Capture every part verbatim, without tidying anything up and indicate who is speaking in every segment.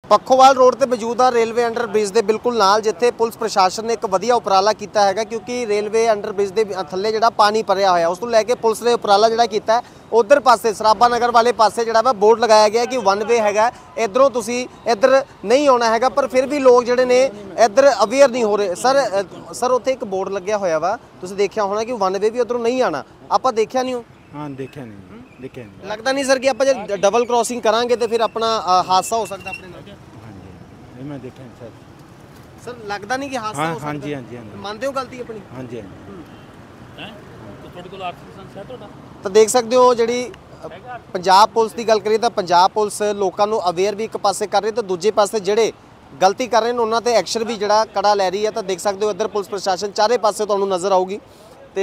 Speaker 1: Pakhowal road ते मौजूद है रेलवे अंडर ब्रिज के बिल्कुल नाल, जिथे पुलिस प्रशासन ने एक वधिया उपराला किया है क्योंकि रेलवे अंडर ब्रिज के थल्ले जो पानी भरिया होया उस लैके पुलिस ने उपराला जोड़ा किया है। उधर पासे सराबा नगर वाले पासे जो वा बोर्ड लगाया गया कि वन वे है, इधरों तुसी इधर नहीं आना है, पर फिर भी लोग जोड़े ने इधर अवेयर नहीं हो रहे। सर सर उत्थे एक बोर्ड लग्या होया वा, तुसी देखिया होना कि वन वे भी उधरों नहीं आना, आपां देखिया नहीं हो?
Speaker 2: हाँ देखिया नहीं, देखिया नहीं।
Speaker 1: लगता नहीं सर कि आप जो डबल क्रॉसिंग करांगे तो फिर अपना हादसा हो सकता अपने नाल?
Speaker 2: हाँ जी, मैं देखा नहीं सर।
Speaker 1: सर लगता नहीं कि हादसा
Speaker 2: हाँ
Speaker 1: हो सकता?
Speaker 2: हाँ जी, हाँ जी, हाँ जी।
Speaker 1: मानते हो गलती अपनी?
Speaker 2: हाँ जी, हाँ जी।
Speaker 3: हैं तो ਤੁਹਾਡੇ ਕੋਲ ਆਰਥਿਕ ਸੰਸਥਾ ਤੁਹਾਡਾ
Speaker 1: ਤਾਂ ਦੇਖ ਸਕਦੇ ਹੋ ਜਿਹੜੀ ਪੰਜਾਬ ਪੁਲਿਸ ਦੀ ਗੱਲ ਕਰੀਏ ਤਾਂ ਪੰਜਾਬ ਪੁਲਿਸ ਲੋਕਾਂ ਨੂੰ ਅਵੇਅਰ ਵੀ ਇੱਕ ਪਾਸੇ ਕਰ ਰਹੀ ਤੇ ਦੂਜੇ ਪਾਸੇ ਜਿਹੜੇ ਗਲਤੀ ਕਰ ਰਹੇ ਨੇ ਉਹਨਾਂ ਤੇ ਐਕਸ਼ਨ ਵੀ ਜਿਹੜਾ ਕੜਾ ਲੈ ਰਹੀ ਹੈ। ਤਾਂ ਦੇਖ ਸਕਦੇ ਹੋ ਇੱਧਰ ਪੁਲਿਸ ਪ੍ਰਸ਼ਾਸਨ ਚਾਰੇ ਪਾਸੇ ਤੁਹਾਨੂੰ ਨਜ਼ਰ ਆਊਗੀ ਤੇ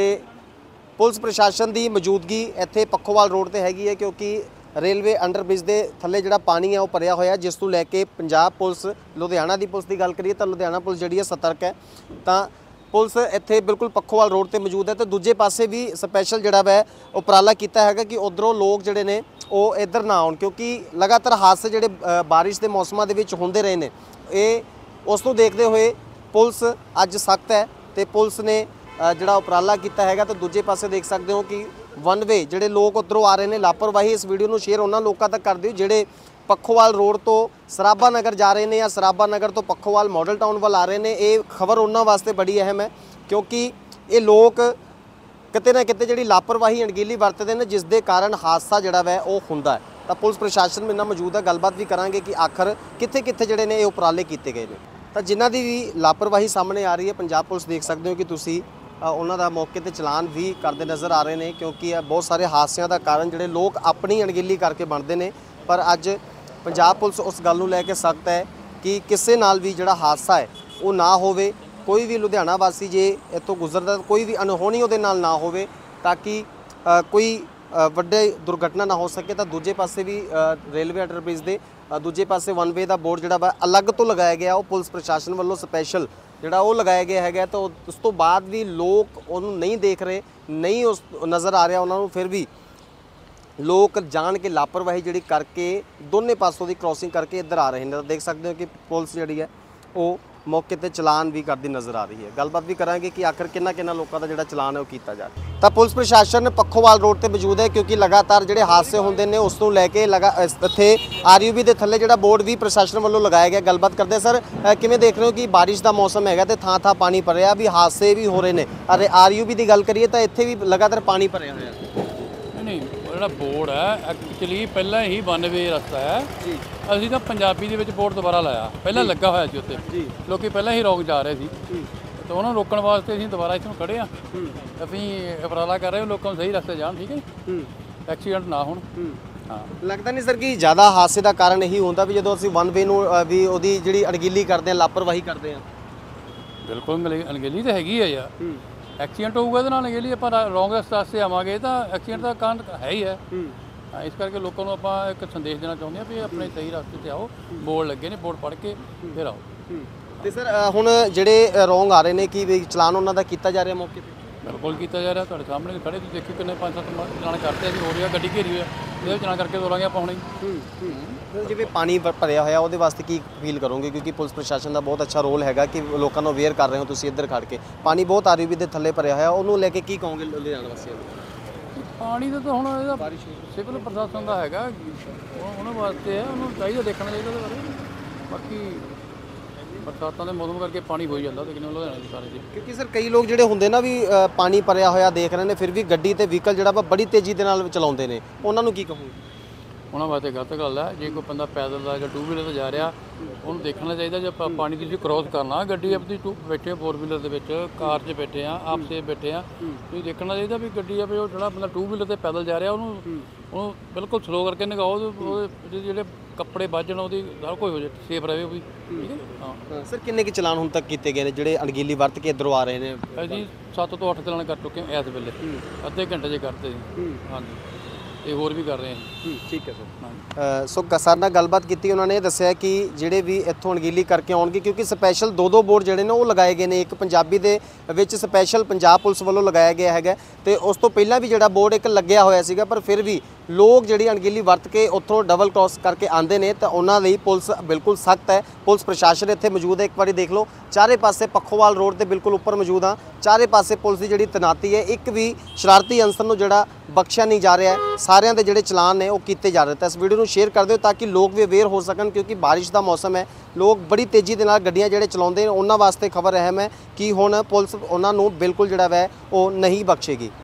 Speaker 1: ਪੁਲਿਸ ਪ੍ਰਸ਼ਾਸਨ ਦੀ ਮੌਜੂਦਗੀ ਇੱਥੇ ਪੱਖੋਵਾਲ ਰੋਡ ਤੇ ਹੈਗੀ ਹੈ ਕਿਉਂਕਿ रेलवे अंडर ब्रिज के थले जो पानी है वह भरिया होया, जिस तू लैके पंजाब पुलिस लुधियाना की पुलिस की गल करिए तो लुधियाना पुलिस जी सतर्क है। तो पुलिस इत्थे बिल्कुल पखोवाल रोड पर मौजूद है। तो दूजे पासे भी स्पैशल जोड़ा वै उपराला किया है कि उधरों लोग जोड़े ने वो इधर ना आउण, क्योंकि लगातार हादसे जोड़े बारिश के मौसमों के होंदे रहे ने, ये उस नूं देखते हुए पुलिस अज सख्त है तो पुलिस ने जोड़ा उपराला किया है। तो दूजे पासे देख सकते हो कि वन वे जोड़े लोग उधरों आ रहे हैं, लापरवाही इस वीडियो को शेयर उन्होंने लोगों तक कर दिओ जोड़े पखोवाल रोड तो सराबा नगर जा रहे हैं या सराबा नगर तो पखोवाल मॉडल टाउन वाल आ रहे हैं। ये खबर उन्होंने वास्ते बड़ी अहम है क्योंकि ये लोग किते ना किते जिहड़ी लापरवाही अणगीली वरतते हैं, जिस दे कारण हादसा जोड़ा वै वो हुंदा है। तो पुलिस प्रशासन मेरे नाल मौजूद है, गलबात भी करांगे कि आखिर कित्थे कित्थे जिहड़े ने ये उपराले किए गए हैं। तो जिन्हां दी भी लापरवाही सामने आ रही है, पंजाब पुलिस देख सकते हो कि तुसीं ਉਹਨਾਂ ਦਾ मौके ਤੇ ਚਲਾਨ ਵੀ ਕਰਦੇ ਨਜ਼ਰ ਆ ਰਹੇ ਨੇ क्योंकि बहुत सारे हादसिਆਂ ਦਾ ਕਾਰਨ ਜਿਹੜੇ ਲੋਕ ਆਪਣੀ ਅਣਗਹਿਲੀ ਕਰਕੇ ਬਣਦੇ ਨੇ। ਪਰ ਅੱਜ ਪੰਜਾਬ ਪੁਲਿਸ ਉਸ ਗੱਲ ਨੂੰ ਲੈ ਕੇ ਸਖਤ ਹੈ ਕਿ ਕਿਸੇ ਨਾਲ ਵੀ ਜਿਹੜਾ ਹਾਦਸਾ ਹੈ ਉਹ ਨਾ ਹੋਵੇ। ਕੋਈ ਵੀ ਲੁਧਿਆਣਾ ਵਾਸੀ ਜੇ ਇੱਥੋਂ ਗੁਜ਼ਰਦਾ ਕੋਈ ਵੀ ਅਣਹੋਣੀ ਉਹਦੇ ਨਾਲ ਨਾ ਹੋਵੇ ਤਾਂ ਕਿ ਕੋਈ ਵੱਡੇ ਦੁਰਘਟਨਾ ਨਾ ਹੋ ਸਕੇ। ਤਾਂ ਦੂਜੇ ਪਾਸੇ ਵੀ ਰੇਲਵੇ ਅੰਡਰ ਬ੍ਰਿਜ ਦੇ ਦੂਜੇ ਪਾਸੇ वन वे ਦਾ ਬੋਰਡ ਜਿਹੜਾ ਵਾ ਅਲੱਗ ਤੋਂ ਲਗਾਇਆ ਗਿਆ, ਉਹ ਪੁਲਿਸ ਪ੍ਰਸ਼ਾਸਨ ਵੱਲੋਂ ਸਪੈਸ਼ਲ ਜਿਹੜਾ ਉਹ ਲਗਾਇਆ ਗਿਆ ਹੈਗਾ। ਤਾਂ ਉਸ ਤੋਂ ਬਾਅਦ ਵੀ ਲੋਕ ਉਹਨੂੰ ਨਹੀਂ ਦੇਖ ਰਹੇ, ਨਹੀਂ ਉਸ ਨਜ਼ਰ ਆ ਰਿਹਾ ਉਹਨਾਂ ਨੂੰ, ਫਿਰ ਵੀ ਲੋਕ ਜਾਣ ਕੇ ਲਾਪਰਵਾਹੀ ਜਿਹੜੀ ਕਰਕੇ ਦੋਨੇ ਪਾਸੋਂ ਦੀ ਕ੍ਰੋਸਿੰਗ ਕਰਕੇ ਇੱਧਰ ਆ ਰਹੇ ਨੇ। ਤਾਂ ਦੇਖ ਸਕਦੇ ਹੋ ਕਿ ਪੁਲਿਸ ਜਿਹੜੀ ਹੈ ਉਹ मौके पर चलान भी करती नज़र आ रही है। गलबात भी करांगे कि आखिर किन्ना किन्ना लोगों का जो चलान है वो किया जा रहा है। तो पुलिस प्रशासन पखोवाल रोड पर मौजूद है क्योंकि लगातार जो हादसे होंगे ने उस लैके लगा इत्थे आर यू बी के थले जो बोर्ड भी प्रशासन वालों लगाया गया। गलबात करते सर किवें देख रहे हो कि बारिश का मौसम है तो थां थां पानी भरिया भी हादसे भी हो रहे हैं, अरे आर यू बी की गल करिए तो इत्थे भी लगातार पानी भरिया होया?
Speaker 3: नहीं ਜਿਹੜਾ ਬੋਰਡ ਹੈ ਐਕਚੁਅਲੀ ਪਹਿਲਾਂ ਹੀ वन वे ਰਸਤਾ ਹੈ ਜੀ। ਅਸੀਂ ਤਾਂ ਪੰਜਾਬੀ ਦੇ ਵਿੱਚ ਬੋਰਡ ਦੁਬਾਰਾ ਲਾਇਆ, ਪਹਿਲਾਂ ਲੱਗਾ ਹੋਇਆ ਸੀ ਉੱਤੇ ਜੀ, ਲੋਕੀ ਪਹਿਲਾਂ ਹੀ ਰੋਕ ਜਾ ਰਹੇ ਸੀ ਜੀ, ਤੇ ਉਹਨਾਂ ਨੂੰ ਰੋਕਣ ਵਾਸਤੇ ਅਸੀਂ ਦੁਬਾਰਾ ਇੱਥੋਂ ਖੜੇ ਆ। ਅਸੀਂ ਉਪਰਾਲਾ ਕਰ ਰਹੇ ਹਾਂ ਲੋਕਾਂ ਨੂੰ ਸਹੀ ਰਸਤੇ ਜਾਣ, ਠੀਕ ਹੈ, ਐਕਸੀਡੈਂਟ ਨਾ ਹੋਣ। ਹਾਂ
Speaker 1: ਲੱਗਦਾ ਨਹੀਂ ਸਰ ਕਿ ਜ਼ਿਆਦਾ ਹਾਦਸੇ ਦਾ ਕਾਰਨ ਇਹੀ ਹੁੰਦਾ ਵੀ ਜਦੋਂ ਅਸੀਂ वन वे ਨੂੰ ਵੀ ਉਹਦੀ ਜਿਹੜੀ ਅਣਗਹਿਲੀ ਕਰਦੇ ਹਾਂ, ਲਾਪਰਵਾਹੀ ਕਰਦੇ ਹਾਂ?
Speaker 3: ਬਿਲਕੁਲ ਅਣਗਹਿਲੀ ਤਾਂ ਹੈਗੀ ਹੈ ਯਾਰ, ਐਕਸੀਡੈਂਟ ਹੋਊਗਾ ਇਹਦੇ ਨਾਲ ਅਣਗਹਿਲੀ, ਆਪਾਂ ਰੋਂਗ ਰਸਤੇ ਆਵਾਂਗੇ ਤਾਂ ਐਕਸੀਡੈਂਟ ਦਾ ਕਾਰਨ ਹੈ ਹੀ ਹੈ। ਇਸ ਕਰਕੇ ਲੋਕਾਂ ਨੂੰ ਆਪਾਂ ਇੱਕ ਸੰਦੇਸ਼ ਦੇਣਾ ਚਾਹੁੰਦੇ ਹਾਂ ਵੀ ਆਪਣੇ ਸਹੀ ਰਸਤੇ 'ਤੇ ਆਓ, ਬੋਰਡ ਲੱਗੇ ਨੇ, ਬੋਰਡ ਪੜ੍ਹ ਕੇ ਫਿਰ ਆਓ।
Speaker 1: ਤੇ ਸਰ ਹੁਣ ਜਿਹੜੇ ਰੋਂਗ ਆ ਰਹੇ ਨੇ ਕੀ ਵੀ ਚਲਾਨ ਉਹਨਾਂ ਦਾ ਕੀਤਾ ਜਾ ਰਿਹਾ ਮੌਕੇ 'ਤੇ?
Speaker 3: ਬਿਲਕੁਲ ਕੀਤਾ ਜਾ ਰਿਹਾ, ਤੁਹਾਡੇ ਸਾਹਮਣੇ ਖੜੇ ਤੁਸੀਂ ਦੇਖੋ ਕਿੰਨੇ ਪੰਜ ਸੱਤ ਚਲਾਨ ਕਰਤੇ ਅਸੀਂ, ਹੋ ਰਿਹਾ ਗੱਡੀ ਘੇਰੀ ਹੋਇਆ, ਇਹਦੇ ਚਲਾਨ ਕਰਕੇ ਤੋਰਾਂਗੇ ਆਪਾਂ ਹੁਣੇ।
Speaker 1: ਜਿਵੇਂ ਪਾਣੀ ਭਰਿਆ ਹੋਇਆ ਉਹਦੇ ਵਾਸਤੇ ਕੀ ਫੀਲ ਕਰੋਗੇ ਕਿਉਂਕਿ ਪੁਲਿਸ ਪ੍ਰਸ਼ਾਸਨ ਦਾ ਬਹੁਤ ਅੱਛਾ ਰੋਲ ਹੈਗਾ ਕਿ ਲੋਕਾਂ ਨੂੰ ਅਵੇਅਰ ਕਰ ਰਹੇ ਹੋ ਤੁਸੀਂ ਇੱਧਰ ਖੜ ਕੇ, ਪਾਣੀ ਬਹੁਤ ਆਰ ਯੂ ਬੀ ਦੇ ਥੱਲੇ ਭਰਿਆ ਹੋਇਆ, ਉਹਨੂੰ ਲੈ ਕੇ ਕੀ ਕਹੋਗੇ ਲੁਧਿਆਣਾ ਵਾਸੀਆਂ ਨੂੰ?
Speaker 3: ਪਾਣੀ ਦਾ ਤਾਂ ਹੁਣ ਇਹਦਾ ਸਿਵਲ ਪ੍ਰਸ਼ਾਸਨ ਦਾ ਹੈਗਾ, ਉਹਨਾਂ ਵਾਸਤੇ ਹੈ, ਉਹਨੂੰ ਚਾਹੀਦਾ ਦੇਖਣਾ ਚਾਹੀਦਾ ਉਹਦੇ ਬਾਰੇ। ਬਾਕੀ ਬਰਸਾਤਾਂ ਦੇ ਮੌਸਮ ਕਰਕੇ ਪਾਣੀ ਹੋ ਜਾਂਦਾ ਲੇਕਿਨ ਲੁਧਿਆਣੇ ਦੇ ਸਾਰੇ ਜੀ, ਕਿਉਂਕਿ
Speaker 1: ਸਰ ਕਈ ਲੋਕ ਜਿਹੜੇ ਹੁੰਦੇ ਨਾ ਵੀ ਪਾਣੀ ਭਰਿਆ ਹੋਇਆ ਦੇਖ ਰਹੇ ਨੇ ਫਿਰ ਵੀ ਗੱਡੀ ਤੇ ਵਹੀਕਲ ਜਿਹੜਾ ਵਾ ਬੜੀ ਤੇਜ਼ੀ ਦੇ ਨਾਲ ਚਲਾਉਂਦੇ ਨੇ, ਉਹਨਾਂ ਨੂੰ ਕੀ ਕਹੋਗੇ? ਉਹਨਾਂ
Speaker 3: ਵਾਸਤੇ ਗਲਤ ਗੱਲ ਹੈ। ਜੇ ਕੋਈ ਬੰਦਾ ਪੈਦਲ ਦਾ ਜਾਂ ਟੂ ਵੀਲਰ 'ਤੇ ਜਾ ਰਿਹਾ ਉਹਨੂੰ ਦੇਖਣਾ ਚਾਹੀਦਾ, ਜੇ ਪਾਣੀ ਤੁਸੀਂ ਕ੍ਰੋਸ ਕਰਨਾ, ਗੱਡੀ ਆਪਣੀ ਟੂ ਬੈਠੇ ਫੋਰ ਵੀਲਰ ਦੇ ਵਿੱਚ, ਕਾਰ 'ਚ ਬੈਠੇ ਆ, ਆਪ ਸੇ ਬੈਠੇ ਆ, ਤੁਸੀਂ ਦੇਖਣਾ ਚਾਹੀਦਾ ਵੀ ਗੱਡੀ ਆ ਵੀ ਉਹ ਜਿਹੜਾ ਬੰਦਾ ਟੂ ਵੀਲਰ 'ਤੇ ਪੈਦਲ ਜਾ ਰਿਹਾ ਉਹਨੂੰ ਉਹਨੂੰ ਬਿਲਕੁਲ ਸਲੋ ਕਰਕੇ ਨਿਗਾਓ, ਉਹਦੇ ਜਿਹੜੇ ਕੱਪੜੇ ਵੱਜਣ ਉਹਦੀ ਹਰ ਕੋਈ ਹੋ ਜਾਏ ਸੇਫ ਰਹੇ ਉਹ ਵੀ, ਠੀਕ ਹੈ। ਹਾਂ
Speaker 1: ਸਰ ਕਿੰਨੇ ਕੁ ਚਲਾਨ ਹੁਣ ਤੱਕ ਕੀਤੇ ਗਏ ਨੇ ਜਿਹੜੇ ਅਣਗਹਿਲੀ ਵਰਤ ਕੇ ਇੱਧਰੋਂ ਆ ਰਹੇ ਨੇ?
Speaker 3: ਅਸੀਂ ਸੱਤ ਤੋਂ ਅੱਠ ਚਲਾਨ ਕਰ ਚੁੱਕੇ ਹਾਂ ਇਸ ਵੇਲੇ, ਅੱਧੇ ਘੰਟੇ 'ਚ ਕਰਤੇ ਜੀ। ਹਾਂਜੀ ਇਹ ਹੋਰ ਵੀ ਕਰ ਰਹੇ ਹਾਂ।
Speaker 1: ਠੀਕ ਹੈ ਸਰ। ਸੋ ਸਰ ਨਾਲ ਗੱਲਬਾਤ ਕੀਤੀ, ਉਹਨਾਂ ਨੇ ਦੱਸਿਆ ਕਿ ਜਿਹੜੇ ਵੀ ਇੱਥੋਂ ਅਣਗਹਿਲੀ ਕਰਕੇ ਆਉਣਗੇ ਕਿਉਂਕਿ ਸਪੈਸ਼ਲ ਦੋ ਦੋ ਬੋਰਡ ਜਿਹੜੇ ਨੇ ਉਹ ਲਗਾਏ ਗਏ ਨੇ, ਇੱਕ ਪੰਜਾਬੀ ਦੇ ਵਿੱਚ ਸਪੈਸ਼ਲ ਪੰਜਾਬ ਪੁਲਿਸ ਵੱਲੋਂ ਲਗਾਇਆ ਗਿਆ ਹੈਗਾ ਤੇ ਉਸ ਤੋਂ ਪਹਿਲਾਂ ਵੀ ਜਿਹੜਾ ਬੋਰਡ ਇੱਕ ਲੱਗਿਆ ਹੋਇਆ ਸੀਗਾ, ਪਰ ਫਿਰ ਵੀ ਲੋਕ ਜਿਹੜੀ ਅਣਗਹਿਲੀ ਵਰਤ ਕੇ ਉੱਥੋਂ ਡਬਲ ਕ੍ਰਾਸ ਕਰਕੇ ਆਉਂਦੇ ਨੇ ਤਾਂ ਉਹਨਾਂ ਲਈ ਪੁਲਿਸ ਬਿਲਕੁਲ ਸਖਤ ਹੈ। ਪੁਲਿਸ ਪ੍ਰਸ਼ਾਸਨ ਇੱਥੇ ਮੌਜੂਦ ਹੈ। ਇੱਕ ਵਾਰੀ ਦੇਖ ਲਓ, ਚਾਰੇ ਪਾਸੇ ਪੱਖੋਵਾਲ ਰੋਡ ਦੇ ਬਿਲਕੁਲ ਉੱਪਰ ਮੌਜੂਦ ਆ। ਚਾਰੇ ਪਾਸੇ ਪੁਲਿਸ ਦੀ ਜਿਹੜੀ ਤੈਨਾਤੀ ਹੈ, ਇੱਕ ਵੀ ਸ਼ਰਾਰਤੀ ਅਨਸਰ ਨੂੰ ਜਿਹੜਾ ਬਖਸ਼ਿਆ ਨਹੀਂ ਜਾ ਰਿਹਾ ਹੈ। ਸਾਰਿਆਂ ਦੇ ਜਿਹੜੇ ਚਲਾਨ ਨੇ ਉਹ ਕੀਤੇ ਜਾ ਰਹੇ। ਤਾਂ ਇਸ ਵੀਡੀਓ ਨੂੰ ਸ਼ੇਅਰ ਕਰ ਦਿਓ ਤਾਂ ਕਿ ਲੋਕ ਵੀ ਅਵੇਅਰ ਹੋ ਸਕਣ, ਕਿਉਂਕਿ ਬਾਰਿਸ਼ ਦਾ ਮੌਸਮ ਹੈ। ਲੋਕ ਬੜੀ ਤੇਜ਼ੀ ਦੇ ਨਾਲ ਗੱਡੀਆਂ ਜਿਹੜੇ ਚਲਾਉਂਦੇ ਨੇ, ਉਹਨਾਂ ਵਾਸਤੇ ਖਬਰ ਅਹਿਮ ਹੈ ਕਿ ਹੁਣ ਪੁਲਿਸ ਉਹਨਾਂ ਨੂੰ ਬਿਲਕੁਲ ਜਿਹੜਾ ਵੈ ਉਹ ਨਹੀਂ ਬਖਸ਼ੇਗੀ।